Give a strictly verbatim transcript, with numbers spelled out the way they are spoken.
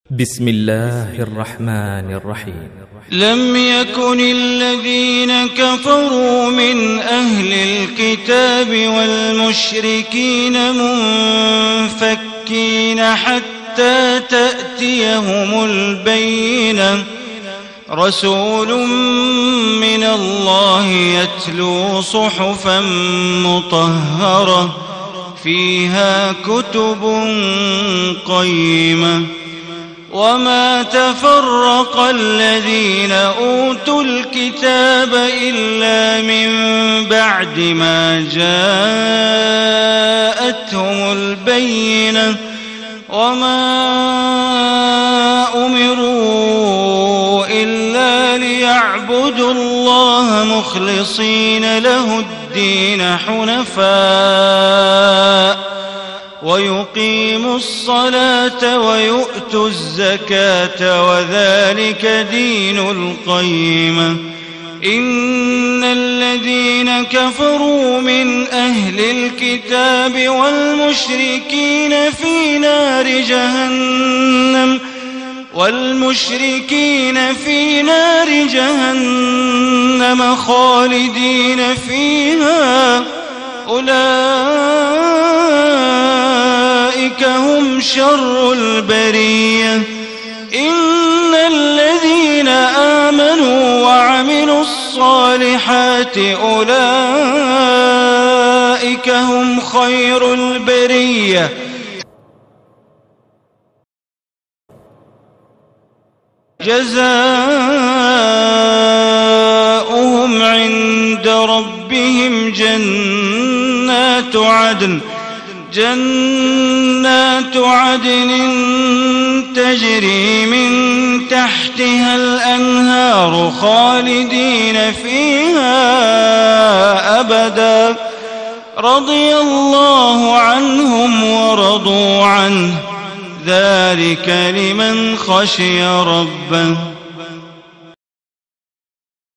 بسم الله الرحمن الرحيم. لم يكن الذين كفروا من أهل الكتاب والمشركين منفكين حتى تأتيهم البينة، رسول من الله يتلو صحفا مطهرة فيها كتب قيمة. وما تفرق الذين أوتوا الكتاب إلا من بعد ما جاءتهم البينة، وما أمروا إلا ليعبدوا الله مخلصين له الدين حنفاء ويقيموا الصلاة ويؤتوا الزكاة وذلك دين القيمة. إن الذين كفروا من أهل الكتاب والمشركين في نار جهنم والمشركين في نار جهنم خالدين فيها، أولئك هم شر البرية. إن الذين آمنوا وعملوا الصالحات أولئك هم خير البرية. جزاؤهم عند ربهم جنات عدن جنات عدن تجري من تحتها الأنهار خالدين فيها أبدا، رضي الله عنهم ورضوا عنه، ذلك لمن خشي ربه.